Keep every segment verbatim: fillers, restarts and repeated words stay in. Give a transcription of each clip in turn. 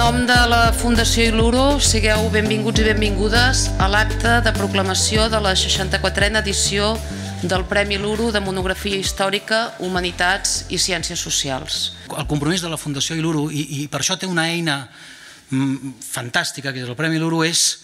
nom de la Fundació Il·luro, sigueu benvinguts i benvingudes a l'acte de proclamació de la seixanta-quatrena edició del Premi Il·luro de Monografia Històrica, Humanitats i Ciències Socials. El compromís de la Fundació Il·luro, i per això té una eina fantàstica, que és el Premi Il·luro, és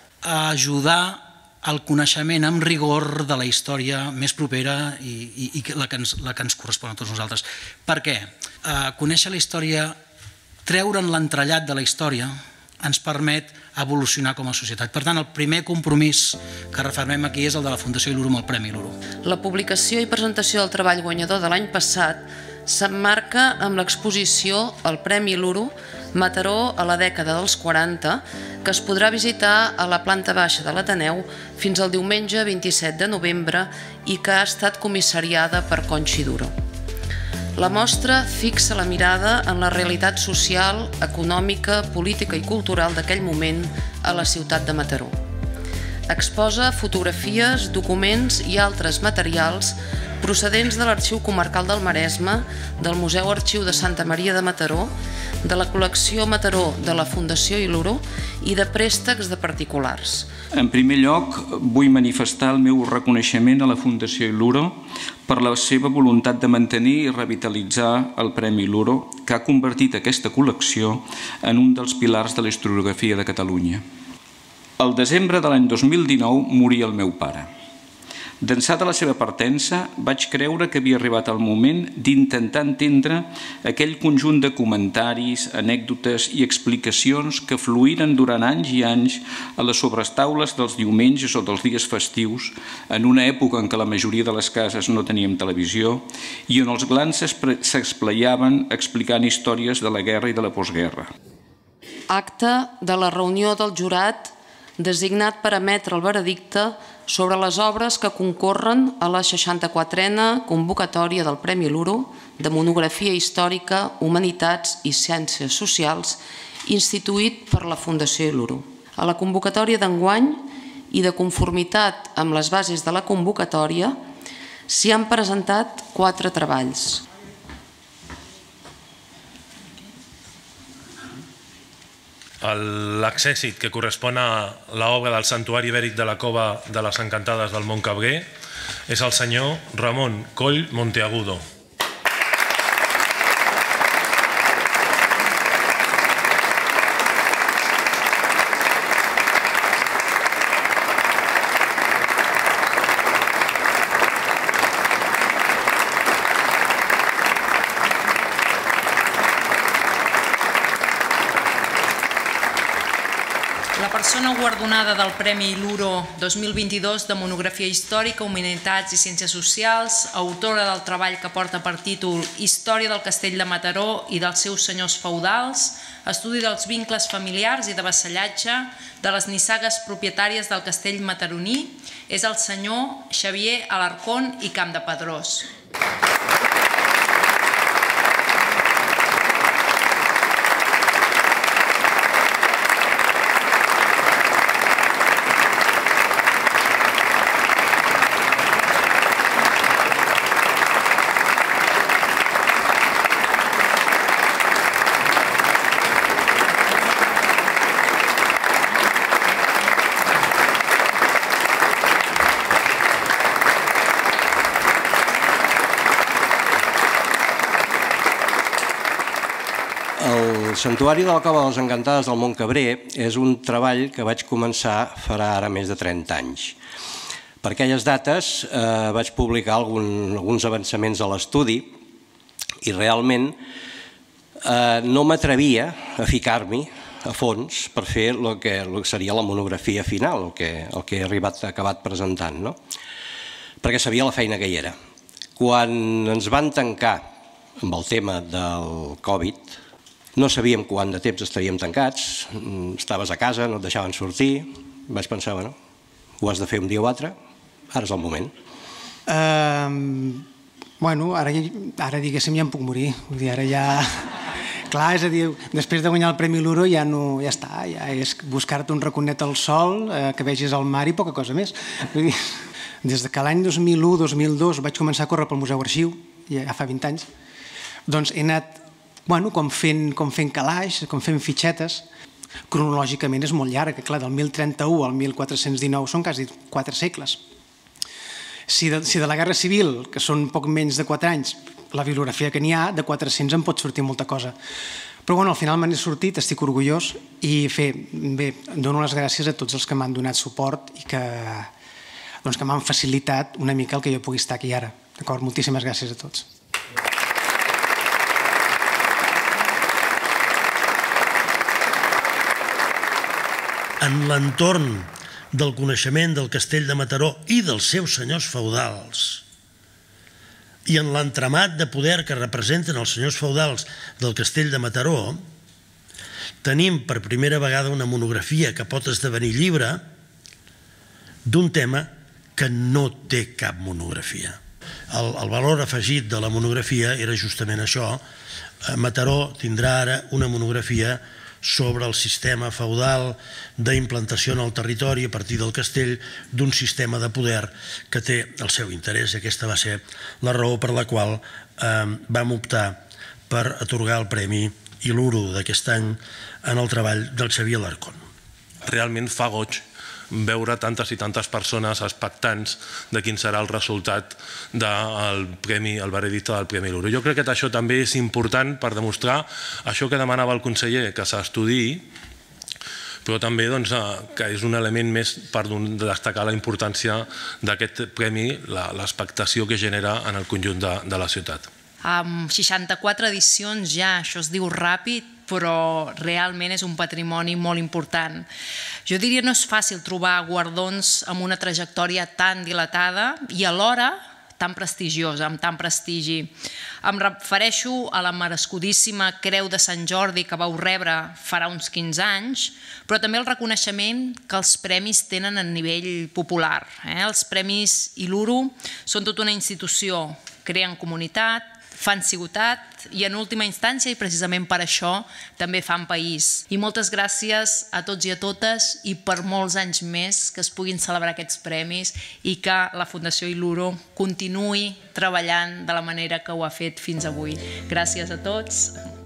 ajudar al coneixement amb rigor de la història més propera i la que ens correspon a tots nosaltres. Per què? Conèixer la història, treure'n l'entrellat de la història, ens permet evolucionar com a societat. Per tant, el primer compromís que refermem aquí és el de la Fundació Il·luro amb el Premi Il·luro. La publicació i presentació del treball guanyador de l'any passat s'emmarca amb l'exposició El Premi Il·luro Mataró a la dècada dels quaranta, que es podrà visitar a la planta baixa de l'Ateneu fins al diumenge vint-i-set de novembre i que ha estat comissariada per Conchi Duro. La mostra fixa la mirada en la realitat social, econòmica, política i cultural d'aquell moment a la ciutat de Mataró. Exposa fotografies, documents i altres materials procedents de l'Arxiu Comarcal del Maresme, del Museu Arxiu de Santa Maria de Mataró, de la col·lecció Mataró de la Fundació Il·luro i de préstecs de particulars. En primer lloc, vull manifestar el meu reconeixement a la Fundació Il·luro per la seva voluntat de mantenir i revitalitzar el Premi Il·luro, que ha convertit aquesta col·lecció en un dels pilars de la historiografia de Catalunya. Al desembre de l'any dos mil dinou moria el meu pare. D'ençà de la seva partença, vaig creure que havia arribat el moment d'intentar entendre aquell conjunt de comentaris, anècdotes i explicacions que fluïren durant anys i anys a les sobrestaules dels diumenges o dels dies festius, en una època en què la majoria de les cases no teníem televisió i on els glans s'esplaiaven explicant històries de la guerra i de la postguerra. Acte de la reunió del jurat designat per emetre el veredicte sobre les obres que concorren a la seixanta-quatrena convocatòria del Premi Il·luro de Monografia Històrica, Humanitats i Ciències Socials, instituït per la Fundació Il·luro. A la convocatòria d'enguany i de conformitat amb les bases de la convocatòria s'hi han presentat quatre treballs. L'accèssit que correspon a l'obra del Santuari Ibèric de la Cova de les Encantades del Montcabrer és el senyor Ramon Coll Monteagudo. La persona guardonada del Premi Il·luro dos mil vint-i-dos de Monografia Històrica, Humanitats i Ciències Socials, autora del treball que porta per títol Història del Castell de Mataró i dels seus senyors feudals, estudi dels vincles familiars i de vassallatge de les nissagues propietàries del castell mataroní, és el senyor Xavier Alarcón i Campdepadrós. El Santuari de la Cova de les Encantades del Montcabrer és un treball que vaig començar farà ara més de trenta anys. Per aquelles dates vaig publicar alguns avançaments a l'estudi i realment no m'atrevia a ficar-m'hi a fons per fer el que seria la monografia final, el que he acabat presentant, perquè sabia la feina que hi era. Quan ens van tancar amb el tema del Covid, no sabíem quant de temps estaríem tancats, estaves a casa, no et deixaven sortir, vaig pensar, bueno, ho has de fer un dia o altre, ara és el moment. Bueno, ara diguéssim ja em puc morir, vull dir, ara ja... Clar, és a dir, després de guanyar el Premi Il·luro ja no, ja està, ja és buscar-te un raconet al sol, que vegis el mar i poca cosa més. Vull dir, des que l'any dos mil u dos mil dos vaig començar a córrer pel Museu Arxiu, ja fa vint anys, doncs he anat bueno, com fent, com fent calaix, com fent fitxetes. Cronològicament és molt llarg, que clar, del mil trenta-u al mil quatre-cents dinou són quasi quatre segles. Si de, si de la Guerra Civil, que són poc menys de quatre anys, la bibliografia que n'hi ha, de quatre-cents en pot sortir molta cosa. Però bueno, al final me n'he sortit, estic orgullós i fer, bé, dono les gràcies a tots els que m'han donat suport i que, doncs, que m'han facilitat una mica el que jo pugui estar aquí ara. D'acord? Moltíssimes gràcies a tots. En l'entorn del coneixement del castell de Mataró i dels seus senyors feudals i en l'entramat de poder que representen els senyors feudals del castell de Mataró, tenim per primera vegada una monografia que pot esdevenir llibre d'un tema que no té cap monografia. El, el valor afegit de la monografia era justament això. Mataró tindrà ara una monografia sobre el sistema feudal d'implantació en el territori a partir del castell d'un sistema de poder que té el seu interès. Aquesta va ser la raó per la qual eh, vam optar per atorgar el Premi Il·luro d'aquest any en el treball del Xavier Alarcón. Realment fa goig veure tantes i tantes persones expectants de quin serà el resultat del premi, el veredicte del Premi Il·luro. Jo crec que això també és important per demostrar això que demanava el conseller, que s'estudiï, però també doncs, que és un element més per destacar la importància d'aquest premi, l'expectació que genera en el conjunt de, de la ciutat. Amb seixanta-quatre edicions ja, això es diu ràpid, però realment és un patrimoni molt important. Jo diria que no és fàcil trobar guardons amb una trajectòria tan dilatada i alhora tan prestigiosa, amb tant prestigi. Em refereixo a la merescudíssima Creu de Sant Jordi que vau rebre farà uns quinze anys, però també el reconeixement que els premis tenen a nivell popular. Els premis Il·luro són tota una institució, creen comunitat, fan ciutat i en última instància, i precisament per això, també fan país. I moltes gràcies a tots i a totes i per molts anys més que es puguin celebrar aquests premis i que la Fundació Il·luro continuï treballant de la manera que ho ha fet fins avui. Gràcies a tots.